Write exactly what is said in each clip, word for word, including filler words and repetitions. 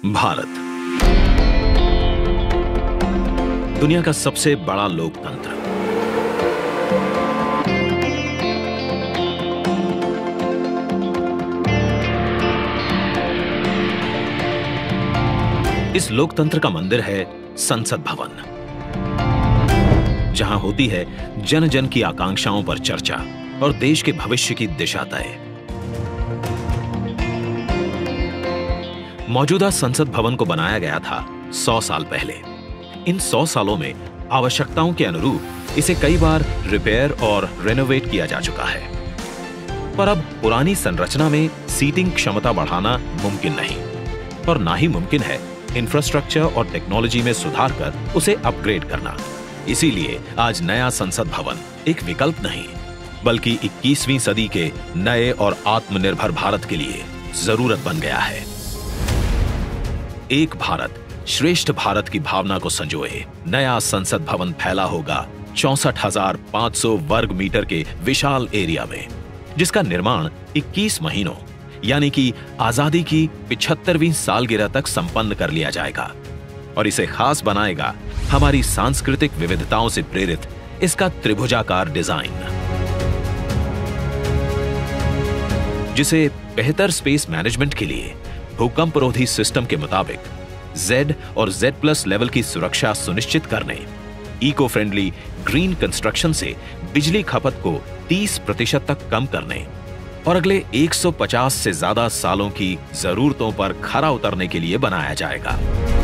भारत दुनिया का सबसे बड़ा लोकतंत्र। इस लोकतंत्र का मंदिर है संसद भवन, जहां होती है जन जन की आकांक्षाओं पर चर्चा और देश के भविष्य की दिशा तय। मौजूदा संसद भवन को बनाया गया था सौ साल पहले। इन सौ सालों में आवश्यकताओं के अनुरूप इसे कई बार रिपेयर और रेनोवेट किया जा चुका है, पर अब पुरानी संरचना में सीटिंग क्षमता बढ़ाना मुमकिन नहीं और ना ही मुमकिन है इंफ्रास्ट्रक्चर और टेक्नोलॉजी में सुधार कर उसे अपग्रेड करना। इसीलिए आज नया संसद भवन एक विकल्प नहीं, बल्कि इक्कीसवीं सदी के नए और आत्मनिर्भर भारत के लिए जरूरत बन गया है। एक भारत श्रेष्ठ भारत की भावना को संजोए नया संसद भवन फैला होगा चौसठ हजार पांच सौ वर्ग मीटर के विशाल एरिया में, जिसका निर्माण इक्कीस महीनों यानी कि आजादी की पिछहत्तरवीं सालगिरह तक संपन्न कर लिया जाएगा। और इसे खास बनाएगा हमारी सांस्कृतिक विविधताओं से प्रेरित इसका त्रिभुजाकार डिजाइन, जिसे बेहतर स्पेस मैनेजमेंट के लिए भूकंपरोधी सिस्टम के मुताबिक Z और Z प्लस लेवल की सुरक्षा सुनिश्चित करने, इको फ्रेंडली ग्रीन कंस्ट्रक्शन से बिजली खपत को तीस प्रतिशत तक कम करने और अगले एक सौ पचास से ज्यादा सालों की जरूरतों पर खरा उतरने के लिए बनाया जाएगा।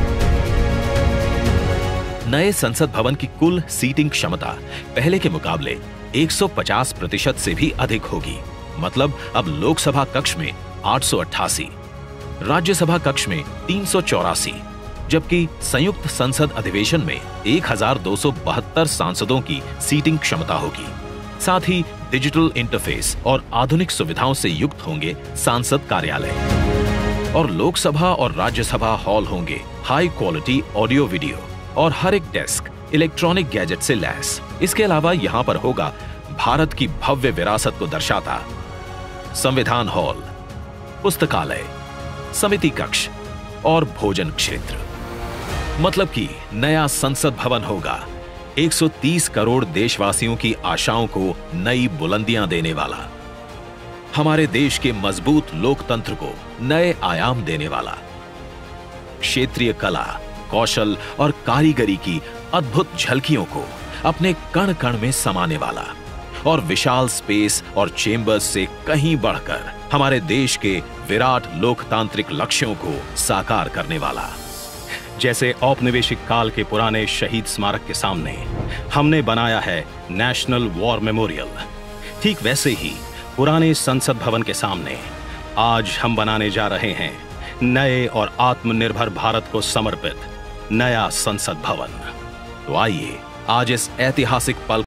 नए संसद भवन की कुल सीटिंग क्षमता पहले के मुकाबले एक सौ पचास प्रतिशत से भी अधिक होगी। मतलब अब लोकसभा कक्ष में आठ सौ अट्ठासी, राज्यसभा कक्ष में तीन सौ चौरासी, जबकि संयुक्त संसद अधिवेशन में एक हजार दो सौ बहत्तर सांसदों की सीटिंग क्षमता होगी। साथ ही डिजिटल इंटरफेस और आधुनिक सुविधाओं से युक्त होंगे सांसद कार्यालय और लोकसभा और राज्यसभा हॉल होंगे हाई क्वालिटी ऑडियो वीडियो और हर एक डेस्क इलेक्ट्रॉनिक गैजेट से लैस। इसके अलावा यहां पर होगा भारत की भव्य विरासत को दर्शाता संविधान हॉल, पुस्तकालय, समिति कक्ष और भोजन क्षेत्र। मतलब कि नया संसद भवन होगा एक सौ तीस करोड़ देशवासियों की आशाओं को नई बुलंदियां देने वाला, हमारे देश के मजबूत लोकतंत्र को नए आयाम देने वाला, क्षेत्रीय कला, कौशल और कारीगरी की अद्भुत झलकियों को अपने कण कण में समाने वाला और विशाल स्पेस और चेंबर्स से कहीं बढ़कर हमारे देश के विराट लोकतांत्रिक लक्ष्यों को साकार करने वाला। जैसे औपनिवेशिक काल के पुराने शहीद स्मारक के सामने हमने बनाया है नेशनल वॉर मेमोरियल, ठीक वैसे ही पुराने संसद भवन के सामने आज हम बनाने जा रहे हैं नए और आत्मनिर्भर भारत को समर्पित नया संसद भवन। तो आइए आज इस ऐतिहासिक पल